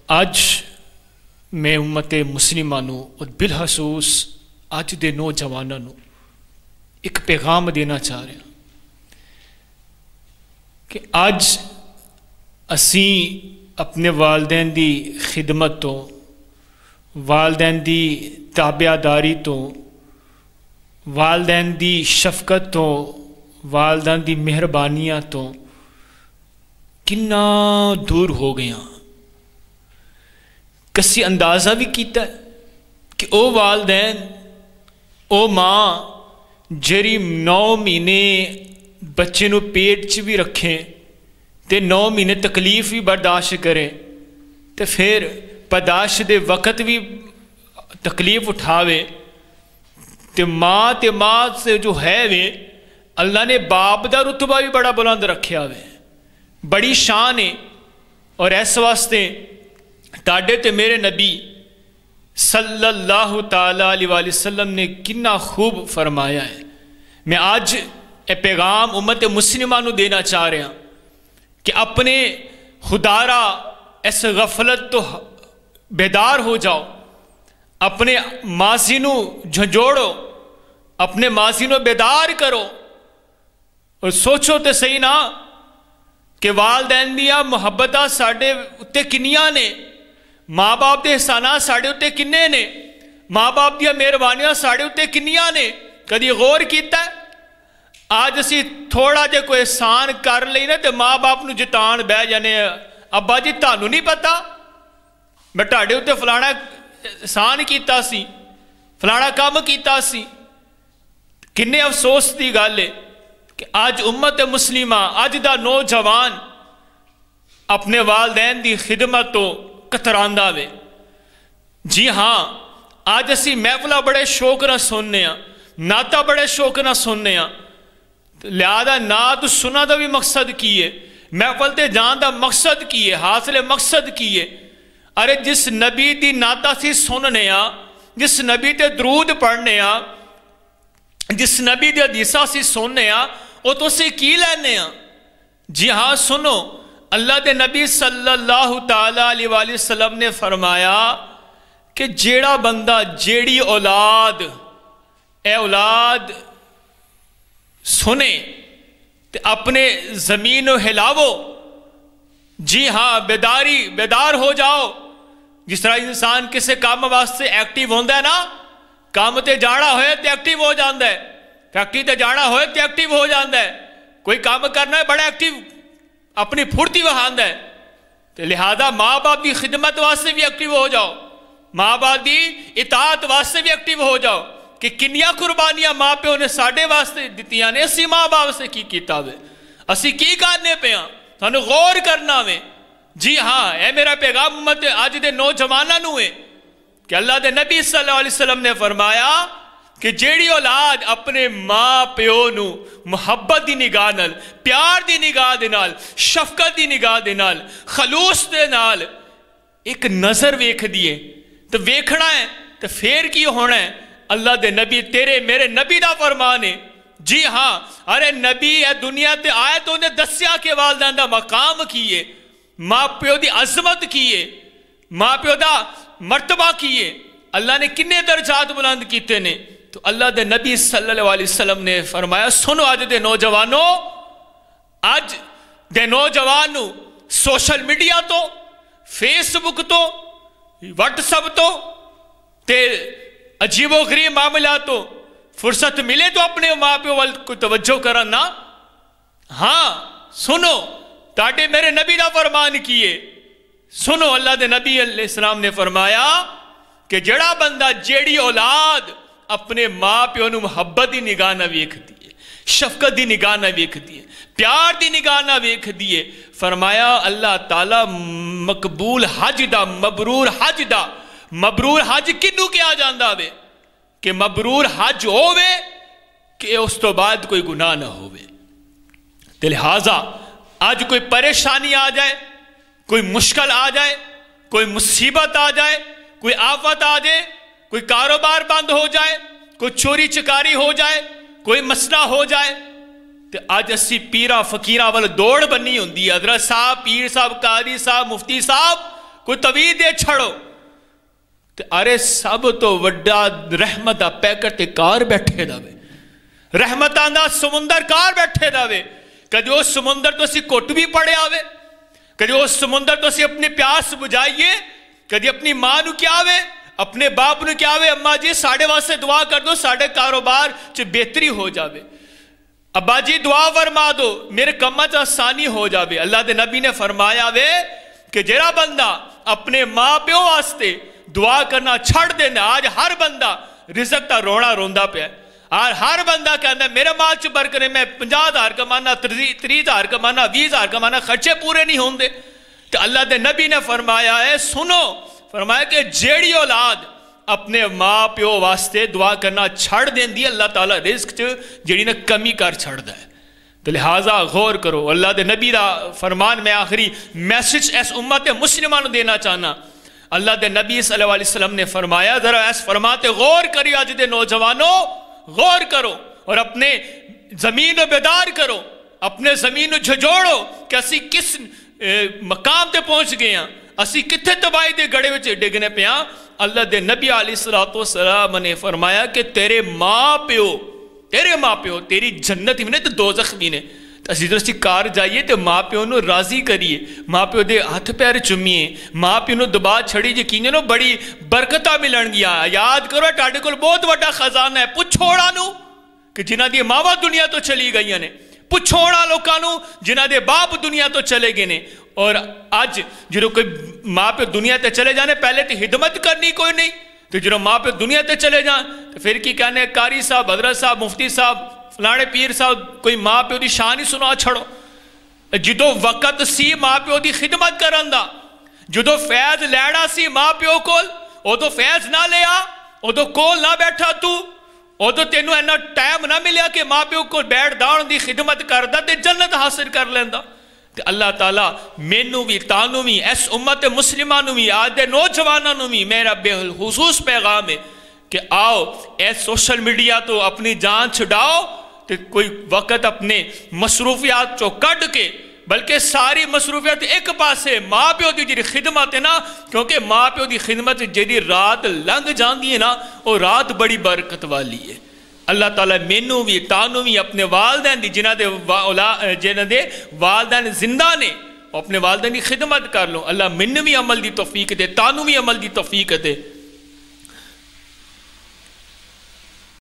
اج میں امت مسلمہ نو اور بالخصوص اج دے نوجوانوں نو ایک پیغام دینا چاہ رہا کہ اج اسی اپنے والدین دی خدمت تو، والدین دی تابعداری تو، والدین دی شفقت تو، والدین دی مہربانیاں تو کنا دور ہو گیا. کسی اندازہ بھی کیتا ہے کہ او والدین، او ماں جری 9 مہینے بچے نو پیٹ چ بھی رکھیں تے 9 مہینے تکلیف بھی برداشت کریں تے پھر پیدائش دے وقت بھی تکلیف اٹھاوے تے ماں سے جو ہے وے اللہ نے باپ دا رتبہ بھی بڑا بلند رکھیا وے، بڑی شان ہے. اور اس واسطے تاڈے تے میرے نبی صلی اللہ تعالیٰ علیہ وآلہ وسلم نے کنا خوب فرمایا ہے. میں آج اے پیغام امت مسلمہ نو دینا چاہ رہا کہ اپنے خدارا اس غفلت تو بیدار ہو جاؤ، اپنے ماضی نو جھنجوڑو، اپنے ماضی نو بیدار کرو اور سوچو تے صحیح نا کہ والدین دیا محبتہ ساڑھے اتے کنیاں نے، ماں باپ دے احسانات ساڑھے اتے کنے نے، ماں باپ دیا مہربانیاں ساڑھے اتے کنیاں نے. کدی غور کیتا ہے آج اسی تھوڑا جے کوئی احسان کر لینا تے ماں باپ نو جتان بہ جانے ابا جی تانوں نہیں پتا میں تہاڈے اتے فلانا احسان کیتا سی، فلانا کام کیتا سی. کنے افسوس دی گل ہے کہ آج امت مسلمہ، آج دا نوجوان اپنے والدین دی خدمت تو کتراندا وے. جی ہاں، آج اسی محفلہ بڑے شوق نہ سننے ہاں، نعتہ بڑے شوق نہ سننے ہاں. لہذا نعت سنا دا بھی مقصد کیے، محفل تے جان دا مقصد کیے، حاصل مقصد کیے. ارے جس نبی دی نعتہ سی سننے ہاں، جس نبی تے درود پڑھنے ہاں، جس نبی دی حدیثہ سی سننے ہاں، وہ تو سے کی لینے ہاں. جی ہاں سنو، اللہ دے نبی صلی اللہ تعالیٰ علیہ وآلہ وسلم نے فرمایا کہ جیڑا بندہ جیڑی اولاد اے اولاد سنے تے اپنے زمین و ہلاو. جی ہاں بیدار ہو جاؤ. جس طرح انسان کسے کام واسطے ایکٹیو ہوندہ ہے نا، کام تے جانا ہوئے تے ایکٹیو ہو جاندہ ہے، فیکٹری تے جانا ہوئے تے ایکٹیو ہو جاندہ ہے، کوئی کام کرنا ہے بڑا ایکٹیو اپنی پھرتی وہاندہ ہے. تو لہذا ماں باپ دی خدمت واسطے بھی ایکٹیو ہو جاؤ، ماں باپ دی اطاعت واسطے بھی ایکٹیو ہو جاؤ کہ کنیا قربانیاں ماں پیو نے ساڑھے واسطے دیتیاں نے. اسی ماں باپ سے کی کیتا ہوئے، اسی کی کرنے پہ ہاں، تھانو غور کرنا ہوئے. جی ہاں، اے میرا پیغام امت آج دے نوجواناں نو ہے کہ اللہ دے نبی صلی اللہ علیہ وسلم نے فرمایا کہ جیڑی اولاد اپنے ماں پیو نو محبت دی نگاہ نال، پیار دی نگاہ دے نال، شفقت دی نگاہ دے نال، خلوص دے نال ایک نظر ویکھ دیئے تو ویکھنا ہے تو پھر کی ہونا ہے. اللہ دے نبی تیرے میرے نبی دا فرمان ہے. جی ہاں، ارے نبی اے دنیا تے آئے تو انہیں دسیا کہ والدین دا مقام کیے، ماں پیو دی عظمت کیے، ماں پیو دا مرتبہ کیے. اللہ نے کنے درجات بلند کیتے نے. تو اللہ دے نبی صلی اللہ علیہ وسلم نے فرمایا سنو آج دے نوجوانوں، آج دے نوجوانوں سوشل میڈیا تو، فیس بک تو، واٹس ایپ تو تے عجیب و غریب معاملات تو فرصت ملے تو اپنے ماں پیو وال کو توجہ کرنا. ہاں سنو، تاڑے میرے نبی دا فرمان کیے. سنو، اللہ دے نبی علیہ السلام نے فرمایا کہ جڑا بندہ جیڑی اولاد اپنے ماں پیو نو محبت دی نگاہ نہ ویکھ دیئے، شفقت دی نگاہ نہ ویکھ دیئے، پیار دی نگاہ نہ ویکھ دیئے، فرمایا اللہ تعالیٰ مقبول حج دا، مبرور حج دا. مبرور حج کنو کیا جاندہ وے کہ مبرور حج ہوئے کہ اس تو بعد کوئی گناہ نہ ہوئے. لہٰذا آج کوئی پریشانی آ جائے، کوئی مشکل آ جائے، کوئی مصیبت آ جائے، کوئی آفت آ جائے، کوئی کاروبار بند ہو جائے، کوئی چوری چکاری ہو جائے، کوئی مسئلہ ہو جائے تو آج اسی پیرہ فقیرہ والا دوڑ بنی ہوندی ہے. حضرت صاحب، پیر صاحب، قاری صاحب، مفتی صاحب کوئی تویز دے چھڑو تے ارے سب تو وڈا رحمت دا پیکر تے کار بیٹھے داوے رحمتاں دا سمندر کار بیٹھے داوے کدی اس سمندر تو اسی کٹ بھی پڑے آوے کدی اس سمندر تو اسی اپنی پیاس بجائیے کدی اپنی ماں نو کیا آوے اپنے باپ نو کیا آوے اماں جی ساڑھے واسطے دعا کر دو ساڑھے کاروبار چ بہتری ہو جاوے ابا جی دعا فرما دو میرے کمہ چ آسانی ہو جاوے اللہ دے نبی نے فرمایا وے کہ جڑا بندہ اپنے ماں پیو واسطے دعا کرنا چھڑ دینا آج ہر بندہ رزق تا رونا روندا پیا اور ہر بندہ کہنا میرے مال چ برکنے میں 50,000 کمانا 30,000 کمانا 20,000 کمانا خرچے پورے نہیں ہوندے تو اللہ دے نبی نے فرمایا ہے سنو فرمایا کہ جیڑی اولاد اپنے ماں پیو واسطے دعا کرنا چھڑ دین دی اللہ تعالیٰ رزق چ جیڑی نے کمی کر چھڑ دا ہے تو لہٰذا غور کرو اللہ دے نبی دا فرمان میں آخری میسج اس امت مسلمان دینا چاہنا اللہ دے نبی صلی اللہ علیہ وسلم نے فرمایا ذرا اس فرماتے غور کری آج دے نوجوانوں غور کرو اور اپنے زمین و بیدار کرو اپنے زمین و جھجوڑو کہ اسی کس مقام تے پہنچ گئے ہیں اسی کتھے تباہی دے گڑے وچ ڈگنے پہ ہیں اللہ دے نبی علیہ السلام نے فرمایا کہ تیرے ماں پیو تیری جنت بھی نے تو دوزخ بھی نے اسی درستی کار جائیے تو ماں پیو نو راضی کریے ماں پیو دے ہاتھ پیر چمیے ماں پیو نو دبا چھڑی یقین نو بڑی برکتہ ملن گیا یاد کرو ٹاڈے کول بہت بڑا خزانہ ہے پچھوڑا نو کہ جنہ دی ماوا دنیا تو چلی گئی نے پچھوڑا لوکاں نو جنہ دے باپ دنیا تو چلے گئے نے اور آج جو کوئی ماں پیو دنیا تے چلے جانے پہلے تی خدمت کرنی کوئی نہیں تو جو ماں پیو دنیا تے چلے جان تو پھر کی کہنے قاری صاحب حضرت صاحب مفتی صاحب فلانے پیر صاحب کوئی ماں پیو دی شان ہی سنا چھڑو جدو وقت سی ماں پیو دی خدمت کرن دا جدو فیض لیڑا سی ماں پیو کول او تو فیض نہ لیا او تو کول نہ بیٹھا تو او تو تینوں اینا ٹائم نہ ملیا کہ ماں پیو کو بیٹھ داؤن دی خدمت کردا تے جنت حاصل کر لیندا کہ اللہ تعالیٰ مینوں بھی تانوں بھی اس امت مسلمانوں بھی آج دے نوجوانوں بھی میرا بے خصوص پیغام ہے کہ آؤ اے سوشل میڈیا تو اپنی جان چھڑاؤ تو کوئی وقت اپنے مصروفیات چو کٹ کے بلکہ ساری مصروفیات ایک پاسے ماں پیو دی جی خدمت ہے نا کیونکہ ماں پیو دی خدمت جی رات لنگ جاندی ہے نا اور رات بڑی برکت والی ہے اللہ تعالیٰ مینوں بھی تانوں بھی اپنے والدین دی جنہ دے والدین زندہ نے اپنے والدین کی خدمت کر لو اللہ مینوں بھی عمل دی توفیق دے تانوں بھی عمل دی توفیق دے